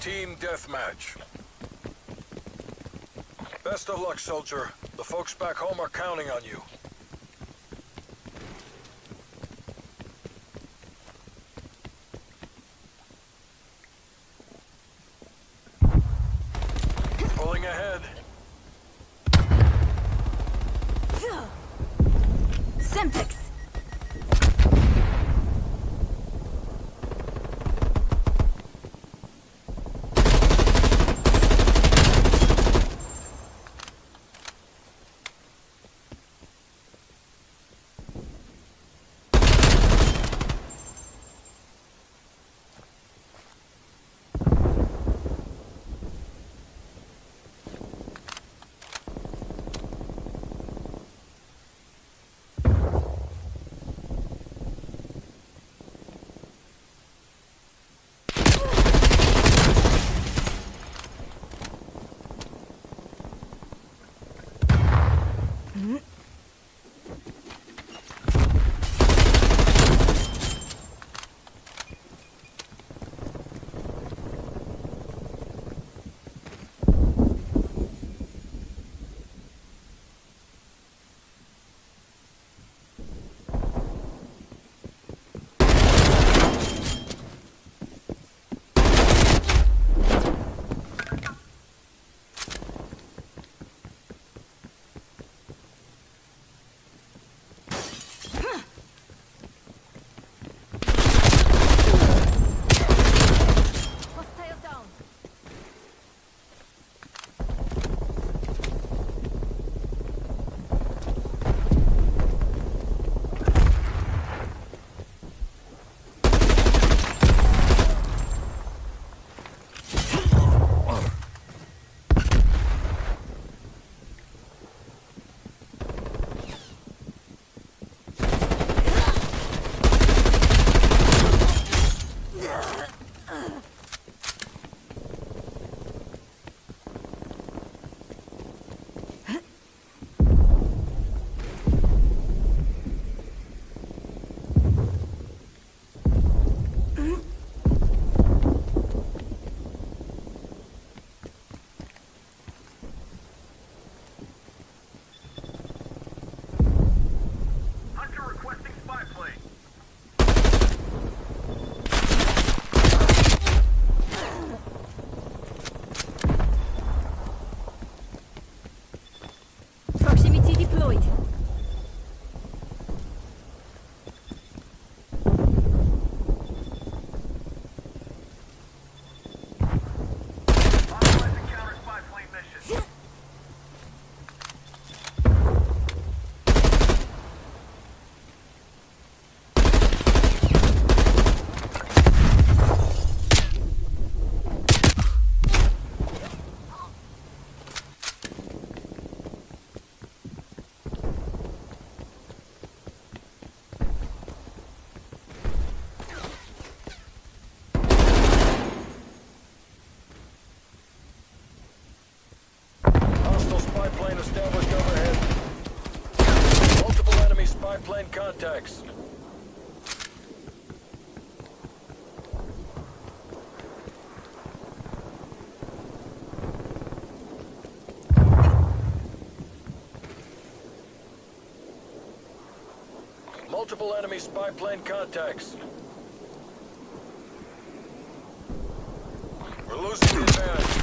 Team Deathmatch. Best of luck, soldier. The folks back home are counting on you. Pulling ahead. Semtex! Proximity deployed. Plane established overhead. Multiple enemy spy plane contacts. Multiple enemy spy plane contacts. We're losing the advantage.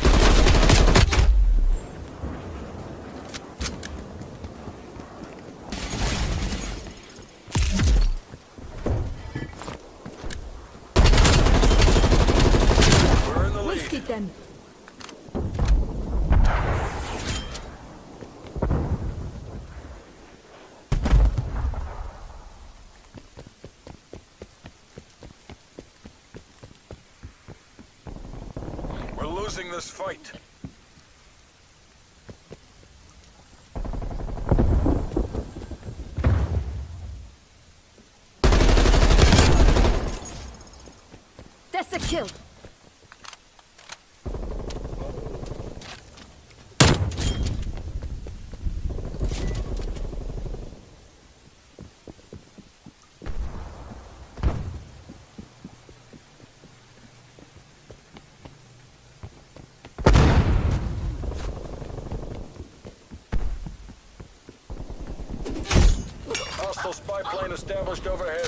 Them. We're losing this fight. That's a kill. Hostile spy plane established overhead.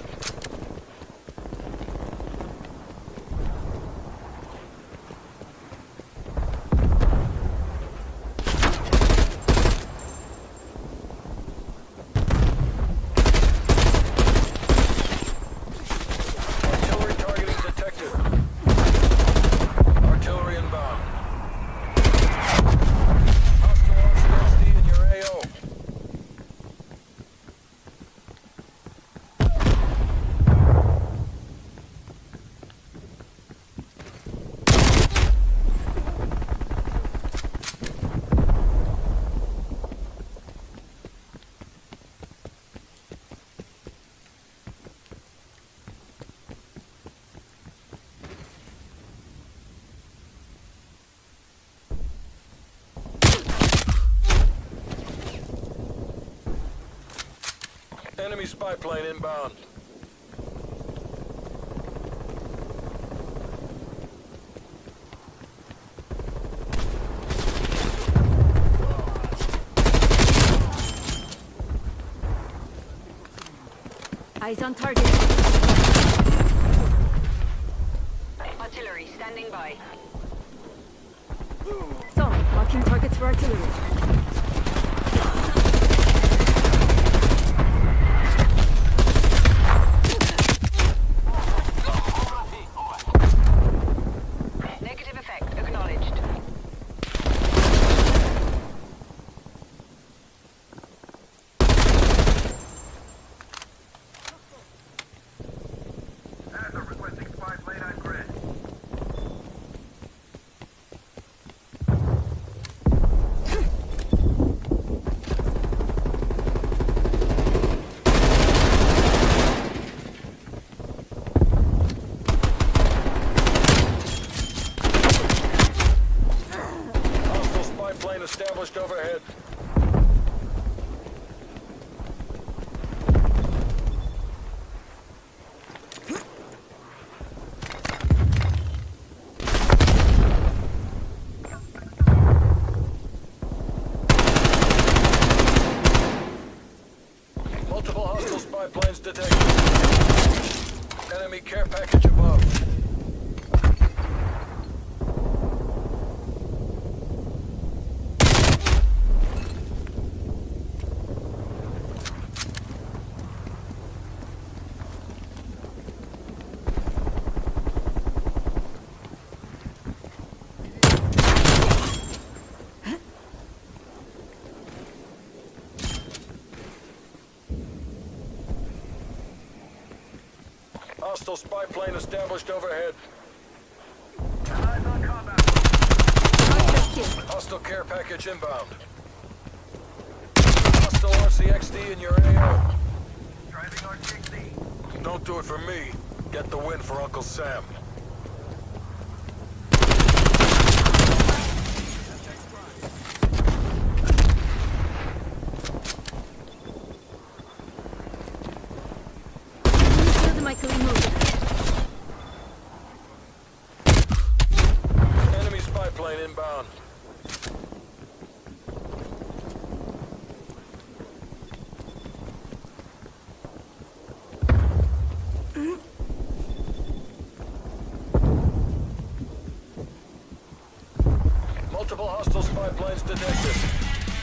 Artillery targeting detected. Artillery inbound. Hostile RCXD in your AO. Enemy spy plane inbound. Eyes on target. Artillery standing by. So, marking targets for artillery. Negative effect acknowledged. Requesting spy plane on grid. Hostile spy plane established overhead. Multiple hostile spy planes detected. Enemy care package above. Hostile spy plane established overhead. Eyes on combat. Target kill. Hostile care package inbound. Hostile RCXD in your AO. Driving RTXD. Don't do it for me. Get the win for Uncle Sam. Kill the Michael move. Enemy spy plane inbound. Multiple hostile spy planes detected.